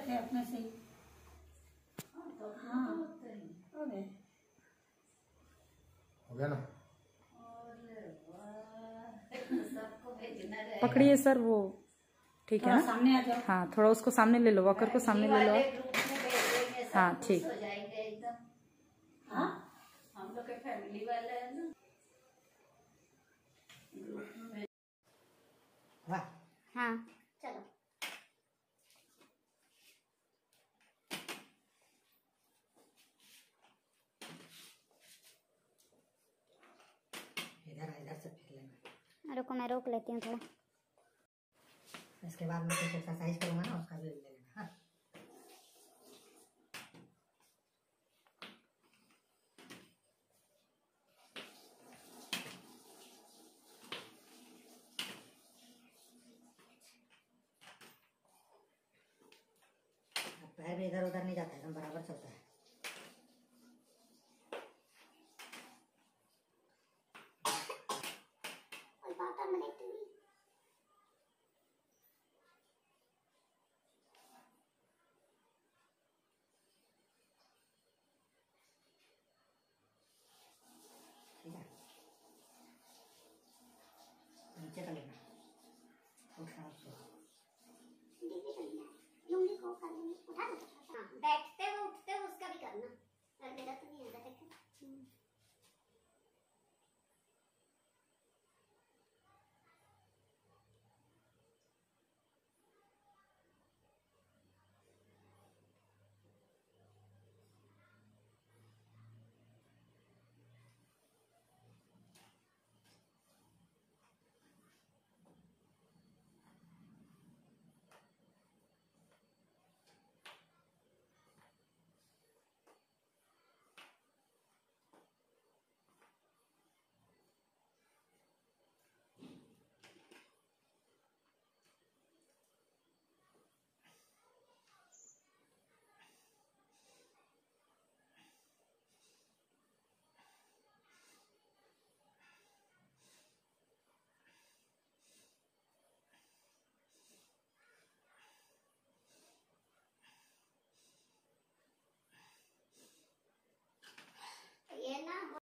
थे अपने से ही। हाँ हो गए। हो गया ना। पकड़िए सर वो ठीक है ना। सामने आ जाओ। हाँ थोड़ा उसको सामने ले लो, वॉकर को सामने ले लो। हाँ ठीक। हाँ हम लोग के फैमिली वाले हैं ना। वाह। हाँ चलो। इधर से फेंक लेना। रुको मैं रोक लेती हूँ थोड़ा। इसके बाद मैं कुछ एक्सरसाइज करूँगा ना, उसका भी ले लेना। हाँ पैर भी इधर उधर नहीं जाता है, एकदम बराबर चलता है। ठीक है, नीचे का लेना, उठा उसको। लूंगी को कर लूंगी, उठा दो।